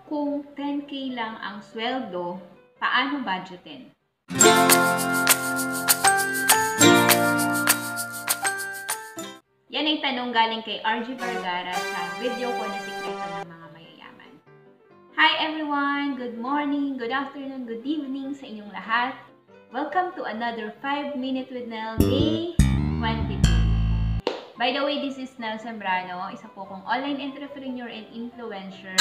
Kung 10K lang ang sweldo, paano budgetin? Yan ay tanong galing kay RG Vergara sa video ko na Sikreto ng Mga Mayayaman. Hi everyone! Good morning, good afternoon, good evening sa inyong lahat. Welcome to another 5 Minute with Nell Day 22. By the way, this is Nell Sembrano, isa po kong online entrepreneur and influencer.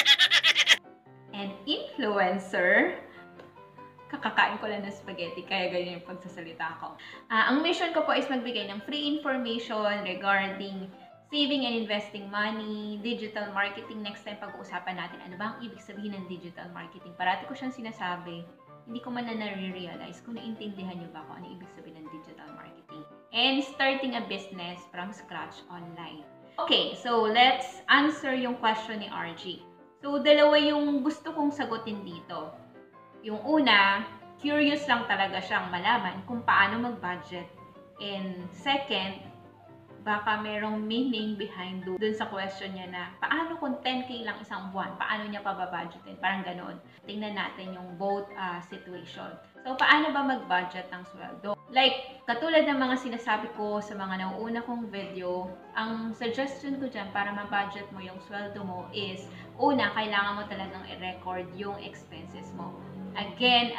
Kakakain ko lang ng spaghetti, kaya ganyan yung pagsasalita ko. Ang mission ko po is magbigay ng free information regarding saving and investing money, digital marketing. Next time pag-uusapan natin ano ba ang ibig sabihin ng digital marketing. Parati ko siyang sinasabi, hindi ko man na nare-realize kung naintindihan niyo ba kung ano ibig sabihin ng digital marketing. And starting a business from scratch online. Okay, so let's answer yung question ni RG. So, dalawa yung gusto kong sagutin dito. Yung una, curious lang talaga siyang malaman kung paano mag-budget. And second, baka merong meaning behind dun sa question niya na paano kung 10K lang isang buwan, paano niya pababudgetin? Parang ganoon. Tingnan natin yung both situation. So, paano ba mag-budget ng sweldo? Like, katulad ng mga sinasabi ko sa mga nauuna kong video, ang suggestion ko dyan para ma-budget mo yung sweldo mo is, una, kailangan mo talagang i-record yung expenses mo. Again,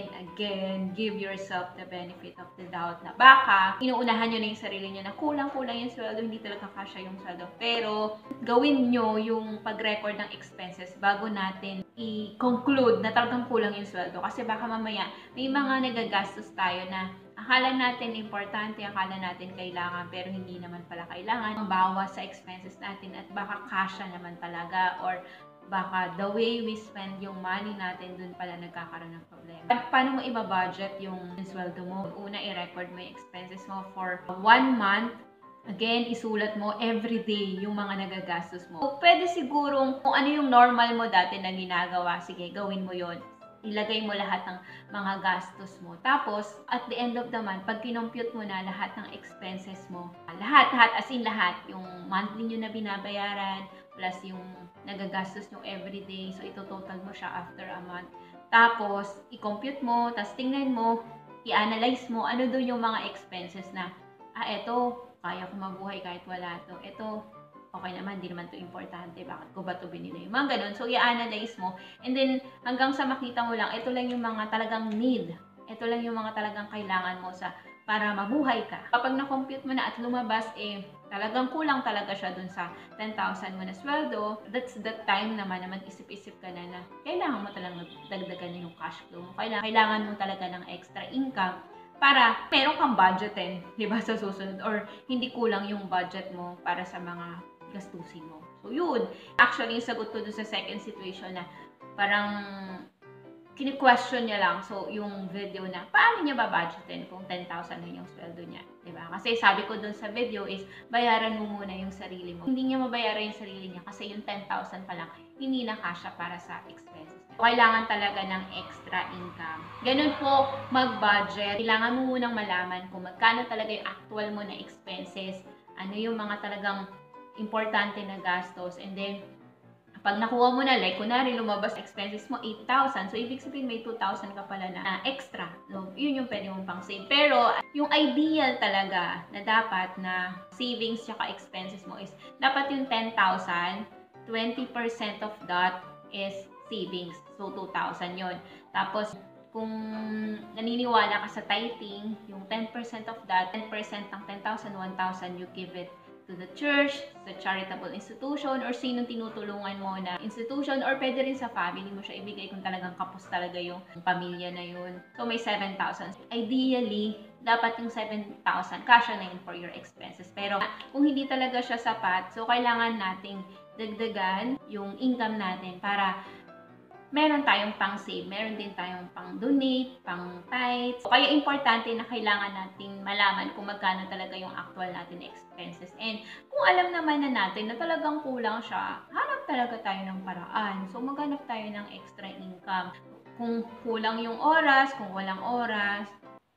give yourself the benefit of the doubt na baka inuunahan nyo na yung sarili nyo na kulang-kulang yung sweldo, hindi talaga kasya yung sweldo. Pero gawin nyo yung pag-record ng expenses bago natin i-conclude na talagang kulang yung sweldo. Kasi baka mamaya may mga nagagastos tayo na akala natin importante, akala natin kailangan, pero hindi naman pala kailangan. Bawas sa expenses natin at baka kasya naman talaga or baka the way we spend yung money natin dun pala nagkakaroon ng problema. Paano mo i-budget yung sweldo mo? Una, i-record mo yung expenses mo for 1 month. Again, isulat mo everyday yung mga nagagastos mo. So, pwede sigurong kung ano yung normal mo dati na ginagawa, sige, gawin mo yon. Ilagay mo lahat ng mga gastos mo. Tapos, at the end of the month, pag kinompute mo na lahat ng expenses mo, lahat, as in lahat, yung monthly nyo na binabayaran, plus yung nagagastos nyo everyday, so ito-total mo siya after a month. Tapos, i-compute mo, tapos tingnan mo, i-analyze mo, ano doon yung mga expenses na, eto, kaya ko mabuhay kahit wala to. Ito, okay naman, di naman to importante, bakit ko ba to binili? Yung mga ganun. So, i-analyze mo. And then, hanggang sa makita mo lang, ito lang yung mga talagang need. Ito lang yung mga talagang kailangan mo para mabuhay ka. Kapag na-compute mo na at lumabas, talagang kulang talaga siya dun sa 10,000 mo na sweldo, that's the time naman na mag-isip-isip ka na kailangan mo talagang dagdagan na yung cash flow mo. Kailangan mo talaga ng extra income para meron kang budgetin, di ba, sa susunod, or hindi kulang yung budget mo para sa mga gastusin mo. So, yun. Actually, yung sagot ko dun sa second situation na parang kini-question niya lang, so yung video na paano niya ba-budgetin kung 10,000 na yung sweldo niya, di ba? Kasi sabi ko dun sa video is bayaran mo muna yung sarili mo. Hindi niya mabayaran yung sarili niya kasi yung 10,000 pa lang hindi na kasya para sa expenses. Kailangan talaga ng extra income. Ganun po mag-budget. Kailangan mo munang malaman kung magkano talaga yung actual mo na expenses, ano yung mga talagang importante na gastos, and then pag nakuha mo na, like, kunwari, lumabas expenses mo, 8,000. So, ibig sabihin, may 2,000 ka pala na extra. No? Yun yung pwede mong pang save. Pero, yung ideal talaga na dapat na savings tsaka expenses mo is, dapat yung 10,000, 20% of that is savings. So, 2,000 yun. Tapos, kung naniniwala ka sa tithing, yung 10% of that, 10% ng 10,000, 1,000, you give it to the church, sa charitable institution, or sinong tinutulungan mo na institution, or pwede rin sa family mo siya ibigay kung talagang kapos talaga yung pamilya na yun. So, may 7,000. Ideally, dapat yung 7,000, kasya na yun for your expenses. Pero, kung hindi talaga siya sapat, so kailangan nating dagdagan yung income natin para meron tayong pang-save, meron din tayong pang-donate, pang-tithe. Kaya importante na kailangan natin malaman kung magkano talaga yung actual natin expenses. And kung alam naman na natin na talagang kulang siya, hanap talaga tayo ng paraan. So, maghanap tayo ng extra income. Kung kulang yung oras, kung walang oras,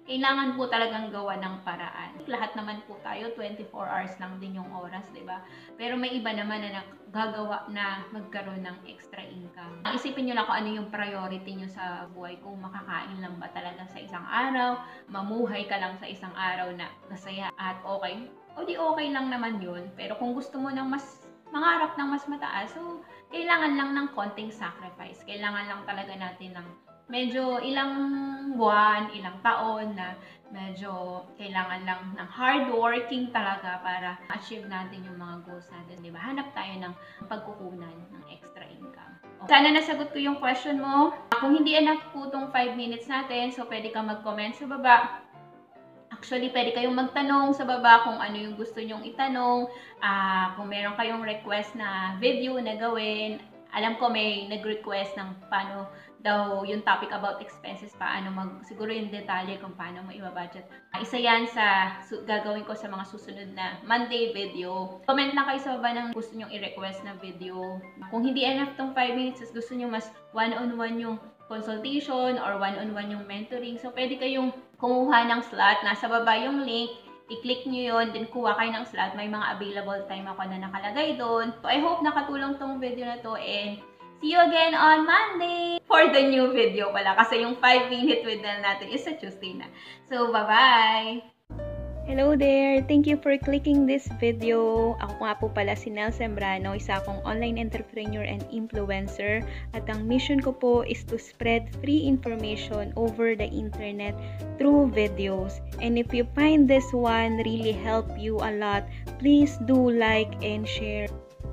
kailangan po talagang gawa ng paraan. Lahat naman po tayo, 24 hours lang din yung oras, di ba? Pero may iba naman na gagawa na magkaroon ng extra income. Isipin nyo lang kung ano yung priority nyo sa buhay. Kung makakain lang ba talaga sa isang araw, mamuhay ka lang sa isang araw na masaya at okay, o di okay lang naman yun. Pero kung gusto mo ng mas mangarap ng mas mataas, so kailangan lang ng konting sacrifice. Kailangan lang talaga natin ng medyo ilang buwan, ilang taon na medyo kailangan lang ng hard working talaga para achieve natin yung mga goals natin, di ba? Hanap tayo ng pagkukunan ng extra income. Okay. Sana nasagot ko yung question mo. Kung hindi enough po itong 5 minutes natin, so pwede kang mag-comment sa baba. Actually, pwede kayong magtanong sa baba kung ano yung gusto nyong itanong. Kung meron kayong request na video na gawin, alam ko may nag-request ng paano daw yung topic about expenses, paano siguro yung detalye kung paano mo i-budget. Isa yan sa gagawin ko sa mga susunod na Monday video. Comment lang kayo sa baba ng gusto nyong i-request na video. Kung hindi enough tong 5 minutes, gusto nyo mas one-on-one yung consultation or one-on-one yung mentoring, so pwede kayong kumuha ng slot. Nasa baba yung link. I-click nyo yun, then kuha kayo ng slot. May mga available time ako na nakalagay doon. So, I hope nakatulong tong video na to, and see you again on Monday for the new video pala. Kasi yung 5-minute video natin is sa Tuesday na. So, bye-bye! Hello there! Thank you for clicking this video. Ako nga po pala si Nel Sembrano, isa akong online entrepreneur and influencer. At ang mission ko po is to spread free information over the internet through videos. And if you find this one really help you a lot, please do like and share.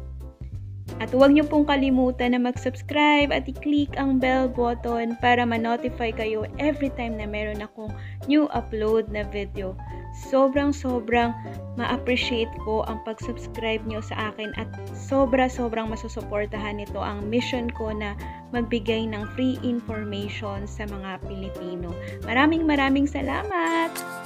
At huwag niyo pong kalimutan na mag-subscribe at i-click ang bell button para ma-notify kayo every time na meron akong new upload na video. Sobrang ma-appreciate ko ang pag-subscribe nyo sa akin at sobrang masusuportahan nito ang mission ko na magbigay ng free information sa mga Pilipino. Maraming salamat!